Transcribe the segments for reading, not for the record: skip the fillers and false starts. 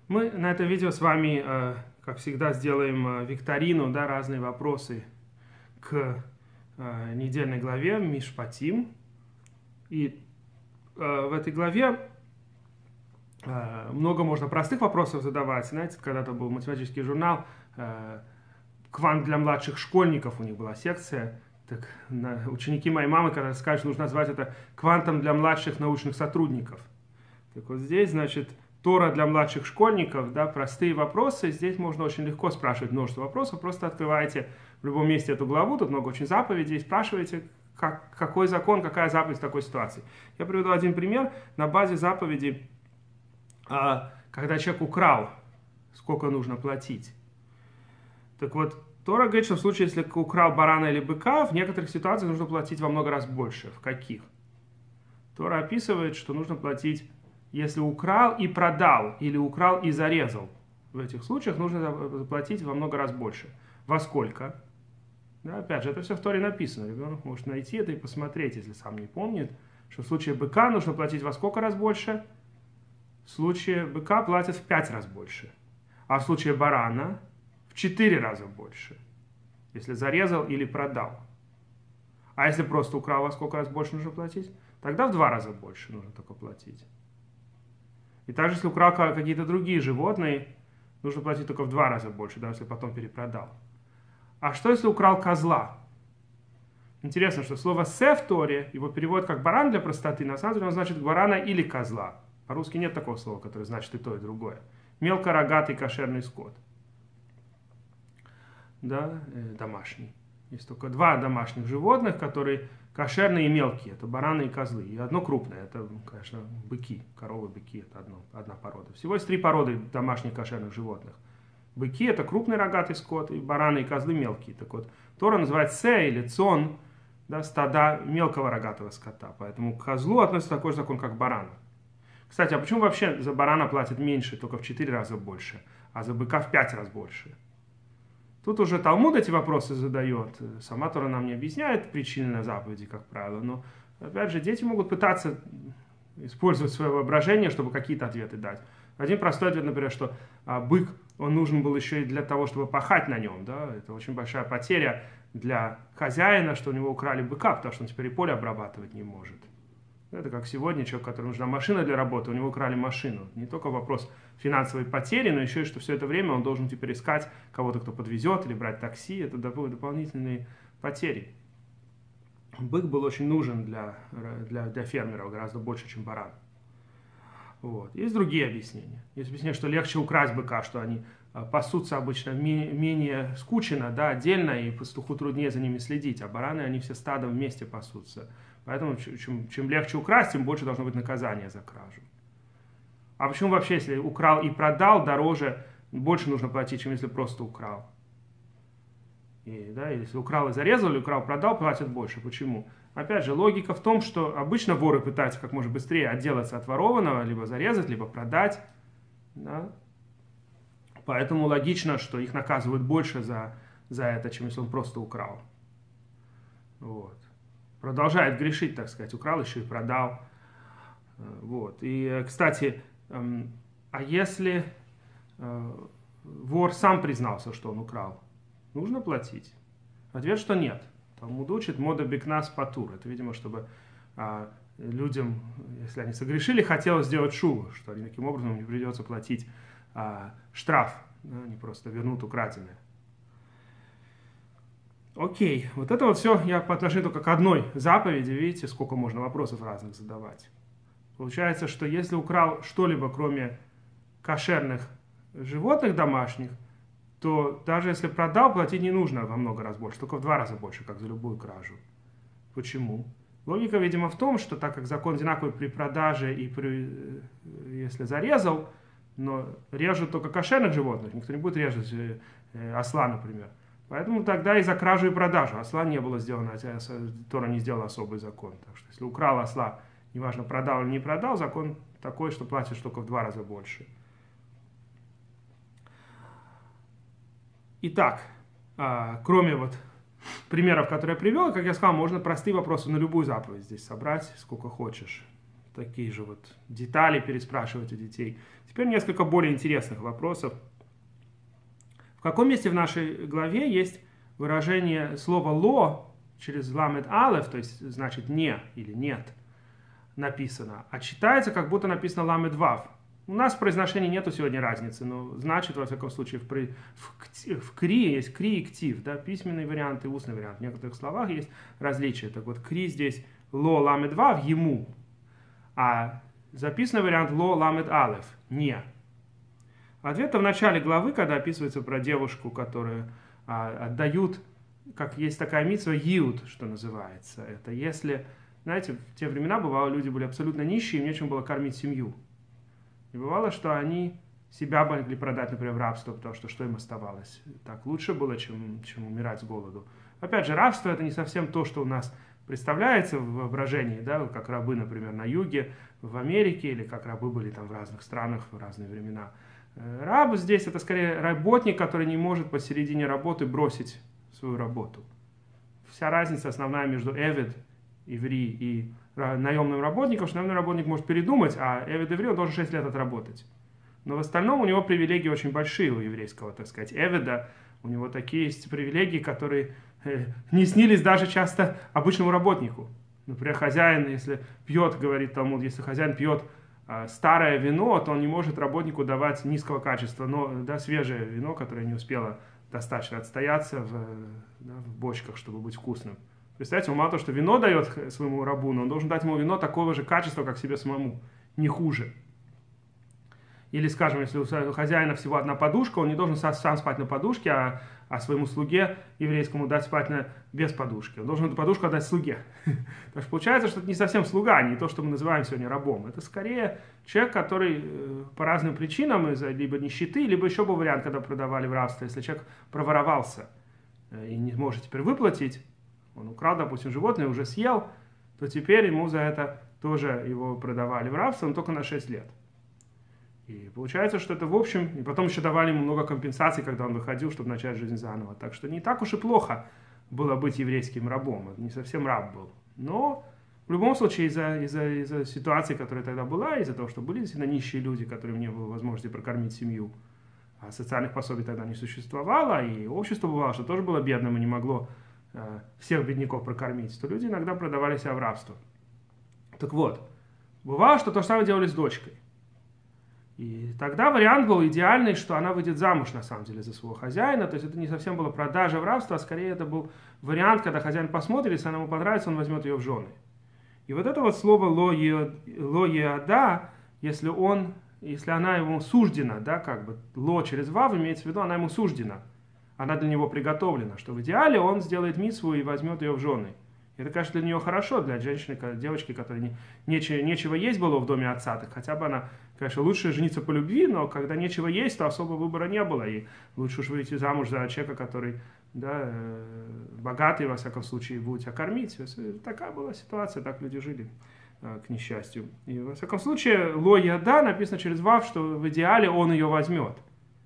Мы на этом видео с вами, как всегда, сделаем викторину, да, разные вопросы к недельной главе Мишпатим. И в этой главе много можно простых вопросов задавать. Знаете, когда-то был математический журнал «Квант для младших школьников», у них была секция. Так, ученики моей мамы, когда скажут, что нужно назвать это «квантом для младших научных сотрудников». Так вот здесь, значит, Тора для младших школьников, да, простые вопросы. Здесь можно очень легко спрашивать множество вопросов. Просто открываете в любом месте эту главу, тут много очень заповедей, спрашиваете, какой закон, какая заповедь в такой ситуации. Я приведу один пример на базе заповеди, когда человек украл, сколько нужно платить. Так вот, Тора говорит, что в случае, если украл барана или быка, в некоторых ситуациях нужно платить во много раз больше. В каких? Тора описывает, что нужно платить, если украл и продал, или украл и зарезал. В этих случаях нужно заплатить во много раз больше. Во сколько? Да, опять же, это все в Торе написано. Ребенок может найти это и посмотреть, если сам не помнит, что в случае быка нужно платить во сколько раз больше? В случае быка платят в 5 раз больше. А в случае барана в 4 раза больше. Если зарезал или продал. А если просто украл, во сколько раз больше нужно платить? Тогда в 2 раза больше нужно только платить. И также, если украл какие-то другие животные, нужно платить только в 2 раза больше, даже если потом перепродал. А что, если украл козла? Интересно, что слово «се» в Торе, его перевод как «баран» для простоты, на самом деле он значит «барана» или «козла». По-русски нет такого слова, которое значит и то, и другое. Мелкорогатый кошерный скот. Да, домашний. Есть только 2 домашних животных, которые кошерные и мелкие. Это бараны и козлы. И одно крупное. Это, конечно, быки. Коровы, быки. Это одна порода. Всего есть 3 породы домашних кошерных животных. Быки – это крупный рогатый скот, и бараны и козлы мелкие. Так вот, Тора называет се или цон, да, стада мелкого рогатого скота. Поэтому к козлу относится такой же закон, как к барану. Кстати, а почему вообще за барана платят меньше, только в 4 раза больше, а за быка в 5 раз больше? Тут уже Талмуд эти вопросы задает. Сама Тора нам не объясняет причины на заповеди, как правило. Но, опять же, дети могут пытаться использовать свое воображение, чтобы какие-то ответы дать. Один простой ответ, например, что бык, он нужен был еще и для того, чтобы пахать на нем. Да? Это очень большая потеря для хозяина, что у него украли быка, потому что он теперь и поле обрабатывать не может. Это как сегодня человек, которому нужна машина для работы, у него украли машину. Не только вопрос финансовой потери, но еще и что все это время он должен теперь искать кого-то, кто подвезет, или брать такси. Это дополнительные потери. Бык был очень нужен для фермеров гораздо больше, чем баран. Вот. Есть другие объяснения. Есть объяснение, что легче украсть быка, что они пасутся обычно менее скучно, да, отдельно, и пастуху труднее за ними следить, а бараны, они все стадом вместе пасутся. Поэтому чем легче украсть, тем больше должно быть наказание за кражу. А почему вообще, если украл и продал, дороже, больше нужно платить, чем если просто украл? И, да, если украл и зарезал, или украл, продал, платят больше. Почему? Опять же, логика в том, что обычно воры пытаются как можно быстрее отделаться от ворованного, либо зарезать, либо продать. Да? Поэтому логично, что их наказывают больше за это, чем если он просто украл. Вот. Продолжает грешить, так сказать, украл еще и продал. Вот. И, кстати, а если вор сам признался, что он украл, нужно платить? Ответ, что нет. Талмуд учит мода бикнас патур. Это, видимо, чтобы людям, если они согрешили, хотелось сделать шуву, что они таким образом не придется платить штраф, да, они просто вернут украденное. Окей, вот это вот все я по отношению только к одной заповеди, видите, сколько можно вопросов разных задавать. Получается, что если украл что-либо, кроме кошерных животных домашних, то даже если продал, платить не нужно во много раз больше, только в 2 раза больше, как за любую кражу. Почему? Логика, видимо, в том, что так как закон одинаковый при продаже и если зарезал, но режут только кошерных животных, никто не будет резать осла, например. Поэтому тогда и за кражу и продажу осла не было сделано, Тора не сделала особый закон. Так что если украл осла, неважно, продал или не продал, закон такой, что платишь только в 2 раза больше. Итак, кроме вот примеров, которые я привел, как я сказал, можно простые вопросы на любую заповедь здесь собрать, сколько хочешь. такие же вот детали переспрашивать у детей. Теперь несколько более интересных вопросов. В каком месте в нашей главе есть выражение слова «ло» через ламед алеф, то есть значит «не» или «нет», написано, а читается, как будто написано ламед вав. У нас в произношении нету сегодня разницы, но значит, во всяком случае, в кри есть кри и ктив, да, письменный вариант и устный вариант. В некоторых словах есть различия. Так вот, кри здесь ло ламед вав, ему, а записанный вариант ло ламед алеф, не. Ответ в начале главы, когда описывается про девушку, которую отдают, как есть такая мицва, yiud, что называется. Это если, знаете, в те времена бывало, люди были абсолютно нищие, им нечем было кормить семью. И бывало, что они себя могли продать, например, в рабство, потому что им оставалось? Так лучше было, чем умирать с голоду. Опять же, рабство это не совсем то, что у нас представляется в воображении, да, как рабы, например, на юге, в Америке, или как рабы были там в разных странах в разные времена. Раб здесь это скорее работник, который не может посередине работы бросить свою работу. Вся разница основная между эвид, иври и наемным работником, что наемный работник может передумать, а эвид иври он должен 6 лет отработать. Но в остальном у него привилегии очень большие у еврейского, так сказать, эвида. У него такие есть привилегии, которые не снились даже часто обычному работнику. Например, хозяин, если пьет, говорит Талмуд, если хозяин пьет старое вино, то он не может работнику давать низкого качества, но да, свежее вино, которое не успело достаточно отстояться в бочках, чтобы быть вкусным. Представьте, он мало того, что вино дает своему рабу, но он должен дать ему вино такого же качества, как себе самому, не хуже. Или, скажем, если у хозяина всего одна подушка, он не должен сам спать на подушке, а своему слуге еврейскому дать спать без подушки. Он должен эту подушку отдать слуге. Так что получается, что это не совсем слуга, не то, что мы называем сегодня рабом. Это скорее человек, который по разным причинам, из-за либо нищеты, либо еще был вариант, когда продавали в рабство. Если человек проворовался и не может теперь выплатить, он украл, допустим, животное, уже съел, то теперь ему за это тоже его продавали в рабство, но только на 6 лет. И получается, что это в общем, и потом еще давали ему много компенсаций, когда он выходил, чтобы начать жизнь заново. Так что не так уж и плохо было быть еврейским рабом, это не совсем раб был. Но в любом случае из-за ситуации, которая тогда была, из-за того, что были действительно нищие люди, которым не было возможности прокормить семью, а социальных пособий тогда не существовало, и общество бывало, что тоже было бедным и не могло всех бедняков прокормить, то люди иногда продавали себя в рабство. Так вот, бывало, что то же самое делали с дочкой. И тогда вариант был идеальный, что она выйдет замуж, на самом деле, за своего хозяина. То есть это не совсем была продажа в рабство, а скорее это был вариант, когда хозяин посмотрит, если она ему понравится, он возьмет ее в жены. И вот это вот слово «ло еада», если она ему суждена, да, как бы «ло» через «вав» имеется в виду, она ему суждена. Она для него приготовлена, что в идеале он сделает мицву и возьмет ее в жены. Это, конечно, для нее хорошо, для женщины, девочки, которой нечего есть было в доме отца, так хотя бы она, конечно, лучше жениться по любви, но когда нечего есть, то особо выбора не было. И лучше уж выйти замуж за человека, который богатый, во всяком случае, будет тебя кормить. Такая была ситуация, так люди жили, к несчастью. И, во всяком случае, «ло яда» написано через «вав», что в идеале он ее возьмет,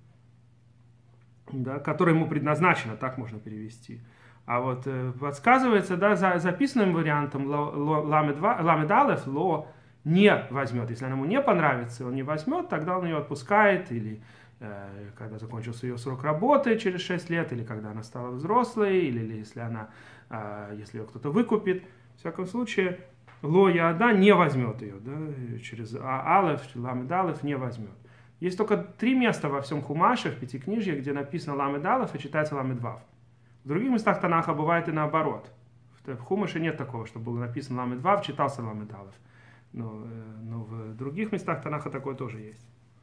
да, которая ему предназначена, так можно перевести. А вот подсказывается, да, записанным вариантом ламед алеф «ло» не возьмет. Если она ему не понравится, он не возьмет, тогда он ее отпускает, или когда закончился ее срок работы через 6 лет, или когда она стала взрослой, или если ее кто-то выкупит. В всяком случае, «ло яада» не возьмет ее, да, через алеф, ламед алеф не возьмет. Есть только 3 места во всем Хумаше, в Пятикнижье, где написано ламед алеф и читается ламед вав. В других местах Танаха бывает и наоборот. В Хумаше нет такого, чтобы было написано ламед вав, читался ламед алеф. Но в других местах Танаха такое тоже есть.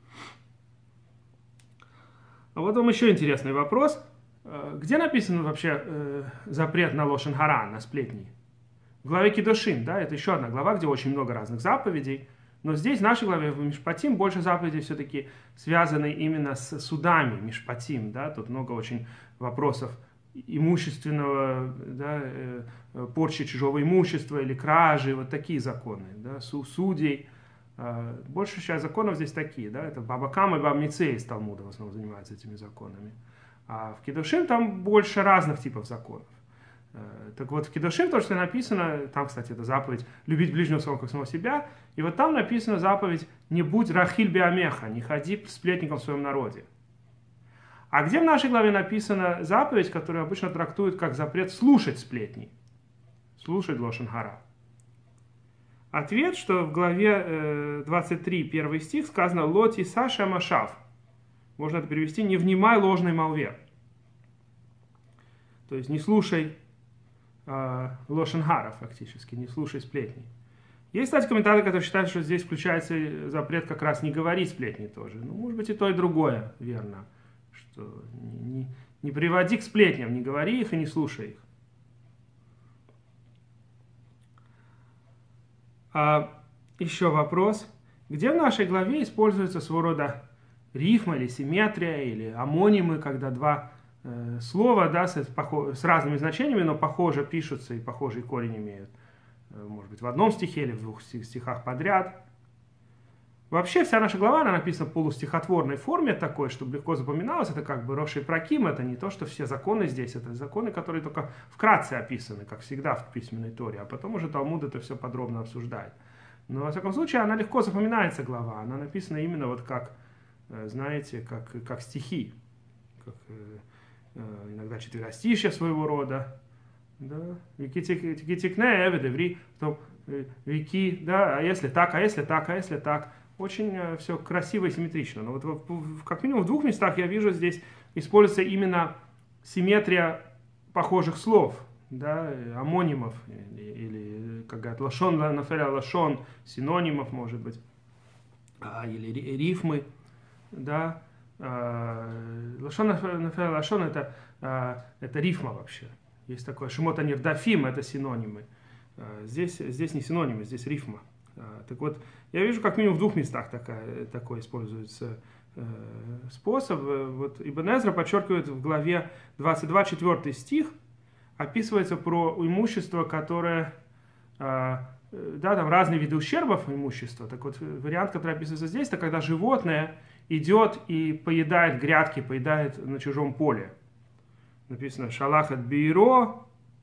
А вот вам еще интересный вопрос. Где написан вообще запрет на лошен хара, на сплетни? В главе Кидушин, да, это еще одна глава, где очень много разных заповедей. Но здесь, в нашей главе, в Мишпатим, больше заповедей все-таки связаны именно с судами Мишпатим. Да? Тут много очень вопросов имущественного, да, порчи чужого имущества или кражи, вот такие законы, да, судей. Больше сейчас законов здесь такие, да, это Баба Кама и Баба Мицей из Талмуда в основном занимаются этими законами. А в Кидушин там больше разных типов законов. Так вот, в Кидушим то, что написано, там, кстати, это заповедь любить ближнего своего как самого себя, и вот там написана заповедь не будь рахиль биамеха, не ходи сплетником в своем народе. А где в нашей главе написана заповедь, которую обычно трактуют как запрет слушать сплетни? Слушать лошен гара. Ответ, что в главе 23, 1 стих сказано «Лоти саша машав». Можно это перевести «не внимай ложной молве». То есть не слушай лошен гара фактически, не слушай сплетни. Есть, кстати, комментаторы, которые считают, что здесь включается запрет как раз не говорить сплетни тоже. Ну, может быть, и то, и другое верно. Что не приводи к сплетням, не говори их и не слушай их. Еще вопрос. Где в нашей главе используется своего рода рифма или симметрия, или амонимы, когда два слова, да, с разными значениями, но похоже пишутся и похожий корень имеют? Может быть, в одном стихе или в двух стихах подряд. Вообще, вся наша глава, она написана в полустихотворной форме такой, чтобы легко запоминалось. Это как бы Рош и Праким, это не то, что все законы здесь, это законы, которые только вкратце описаны, как всегда в письменной Торе, а потом уже Талмуд это все подробно обсуждает. Но, во всяком случае, она легко запоминается, глава. Она написана именно вот как, знаете, как стихи, как иногда четверостишья своего рода. Да, вики тикне, эведеври, потом вики, да, а если так, а если так, а если так. Очень все красиво и симметрично. Но вот как минимум в двух местах я вижу здесь используется именно симметрия похожих слов, да, амонимов, или как говорят, лашон нафеля лашон, синонимов, может быть, или рифмы, да. Лашон нафеля лашон это рифма вообще. Есть такое шимота нирдафим, это синонимы. Здесь не синонимы, здесь рифма. Так вот, я вижу, как минимум в двух местах такой используется способ. Вот Ибн Эзра подчеркивает в главе 22, 4 стих, описывается про имущество, которое, да, там разные виды ущербов имущества. Так вот, вариант, который описывается здесь, это когда животное идет и поедает грядки, поедает на чужом поле. Написано «Шалахат бейро»,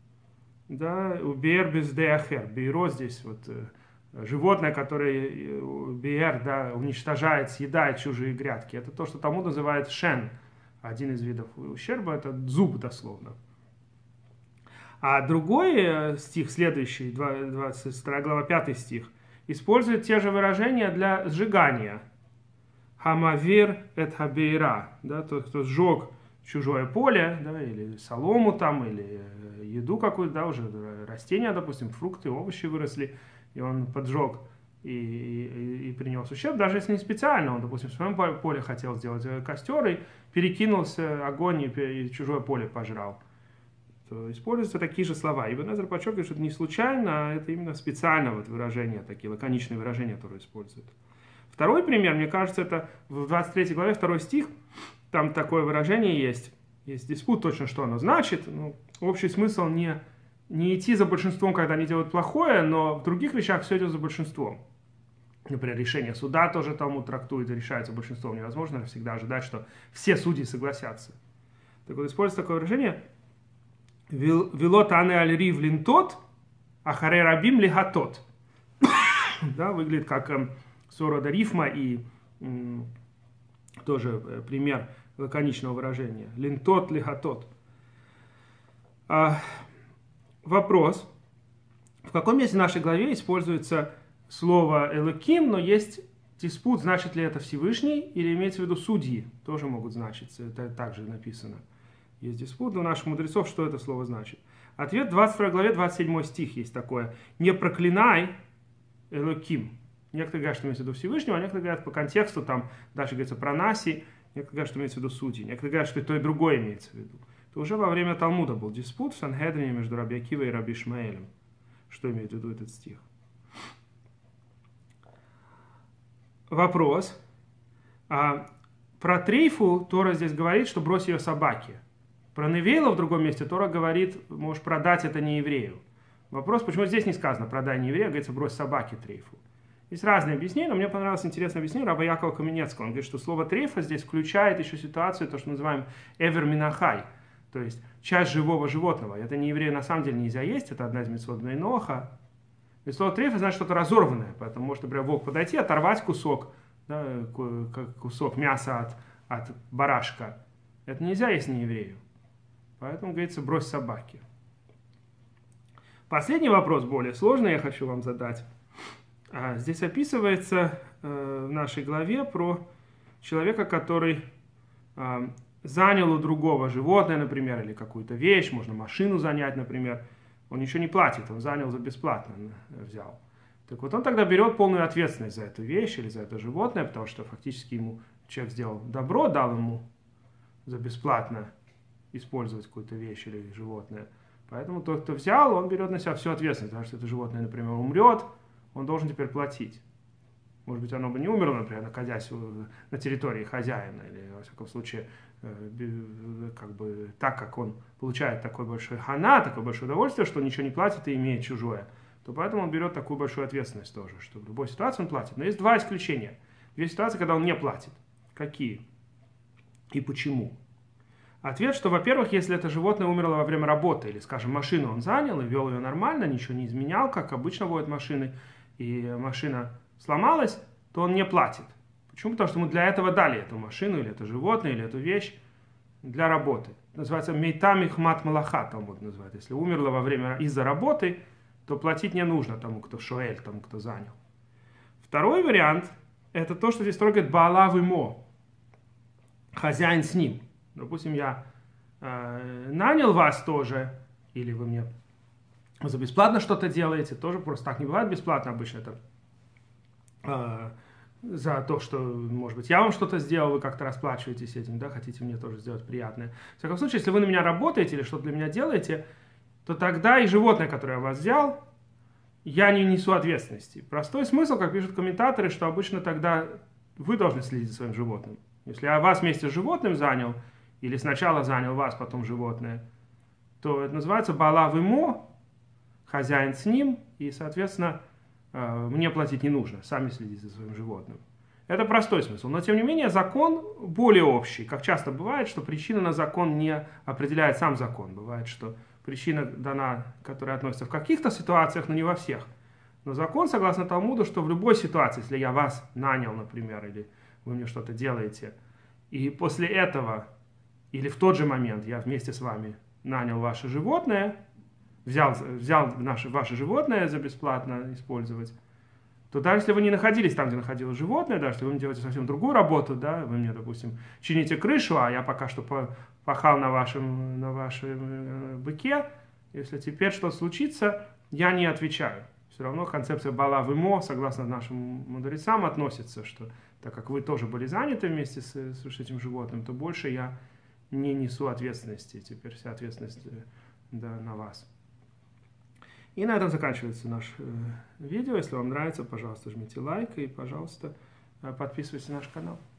да, «Убер без деахер». Бейро здесь вот животное, которое бейер, да, уничтожает, съедает чужие грядки. Это то, что Талмуд называет шен. Один из видов ущерба – это зуб дословно. А другой стих, следующий, 22 глава, 5 стих, использует те же выражения для сжигания. «Хамавир эт хабейра», да, тот, кто сжег чужое поле, да, или солому там, или еду какую-то, да, уже растения, допустим, фрукты, овощи выросли, и он поджег и принес ущерб, даже если не специально, он, допустим, в своем поле хотел сделать костер и перекинулся огонь и чужое поле пожрал. То используются такие же слова. Ибн Эзра подчеркивает, что это не случайно, а это именно специально вот выражения, такие лаконичные выражения, которые используют. Второй пример, мне кажется, это в 23 главе 2 стих. Там такое выражение есть. Есть диспут, точно что оно значит. Ну, общий смысл не идти за большинством, когда они делают плохое, но в других вещах все идет за большинством. Например, решение суда тоже Талмуд трактует и решается большинством. Невозможно всегда ожидать, что все судьи согласятся. Так вот, используется такое выражение «Велот ане аль рив линтот, а харе рабим лихатот». Да, выглядит как своего рода рифма и тоже пример лаконичного выражения. Линтот, лихатот. Вопрос. В каком месте в нашей главе используется слово «элоким», но есть диспут, значит ли это Всевышний или имеется в виду судьи. Тоже могут значиться, это также написано. Есть диспут у наших мудрецов, что это слово значит. Ответ в 22 главе, 27 стих есть такое. «Не проклинай элоким». Некоторые говорят, что имеется в виду Всевышнего, а некоторые говорят по контексту, там дальше говорится про Наси, некоторые говорят, что имеется в виду судьи, некоторые говорят, что и то, и другое имеется в виду. То уже во время Талмуда был диспут в Сангедрине между Раби Акивой и Раби Ишмаэлем. Что имеет в виду этот стих? Вопрос. Про Трейфу Тора здесь говорит, что брось ее собаке. Про Невейла в другом месте Тора говорит, можешь продать это не еврею. Вопрос, почему здесь не сказано продай не еврею, говорится брось собаке Трейфу. Есть разные объяснения, но мне понравилось интересное объяснение Раба Якова Каменецкого. Он говорит, что слово трейфа здесь включает еще ситуацию, то, что мы называем эвер минахай. То есть часть живого животного. Это не еврею на самом деле нельзя есть, это одна из мицвот бней ноха. Мицвот трефа значит что-то разорванное, поэтому может, например, волк подойти, оторвать кусок, да, кусок мяса от барашка. Это нельзя есть не еврею. Поэтому, говорится, брось собаки. Последний вопрос, более сложный, я хочу вам задать. Здесь описывается в нашей главе про человека, который занял у другого животное, например, или какую-то вещь, можно машину занять, например. Он ничего не платит, он занял за бесплатно, взял. Так вот он тогда берет полную ответственность за эту вещь или за это животное, потому что фактически ему человек сделал добро, дал ему за бесплатно использовать какую-то вещь или животное. Поэтому тот, кто взял, он берет на себя всю ответственность, потому что это животное, например, умрет, он должен теперь платить. Может быть, оно бы не умерло, например, находясь на территории хозяина, или, во всяком случае, как бы, так как он получает такой большой хана, такое большое удовольствие, что он ничего не платит и имеет чужое, то поэтому он берет такую большую ответственность тоже, что в любой ситуации он платит. Но есть два исключения. Две ситуации, когда он не платит. Какие? И почему? Ответ, что, во-первых, если это животное умерло во время работы, или, скажем, машину он занял и вел ее нормально, ничего не изменял, как обычно водят машины, и машина сломалась, то он не платит. Почему? Потому что ему для этого дали эту машину, или это животное, или эту вещь для работы. Называется мейтам ихмат малаха, там вот называют. Если умерло во время из-за работы, то платить не нужно тому, кто шоэль, тому, кто занял. Второй вариант, это то, что здесь говорит баалав имо, хозяин с ним. Допустим, я нанял вас тоже, или вы мне за бесплатно что-то делаете, тоже просто так не бывает бесплатно, обычно это за то, что, может быть, я вам что-то сделал, вы как-то расплачиваетесь этим, да, хотите мне тоже сделать приятное. В всяком случае, если вы на меня работаете или что-то для меня делаете, то тогда и животное, которое я вас взял, я не несу ответственности. Простой смысл, как пишут комментаторы, что обычно тогда вы должны следить за своим животным. Если я вас вместе с животным занял, или сначала занял вас, потом животное, то это называется баалав имо, хозяин с ним, и, соответственно, мне платить не нужно, сами следите за своим животным. Это простой смысл. Но, тем не менее, закон более общий. Как часто бывает, что причина на закон не определяет сам закон. Бывает, что причина дана, которая относится в каких-то ситуациях, но не во всех. Но закон, согласно Талмуду, что в любой ситуации, если я вас нанял, например, или вы мне что-то делаете, и после этого, или в тот же момент я вместе с вами нанял ваше животное, взял ваше животное за бесплатно использовать, то даже если вы не находились там, где находилось животное, даже если вы мне делаете совсем другую работу, да, вы мне, допустим, чините крышу, а я пока что пахал на вашем быке, если теперь что-то случится, я не отвечаю. Все равно концепция баалав имо, согласно нашим мудрецам, относится, что так как вы тоже были заняты вместе с этим животным, то больше я не несу ответственности. Теперь вся ответственность на вас. И на этом заканчивается наше видео. Если вам нравится, пожалуйста, жмите лайк и, пожалуйста, подписывайтесь на наш канал.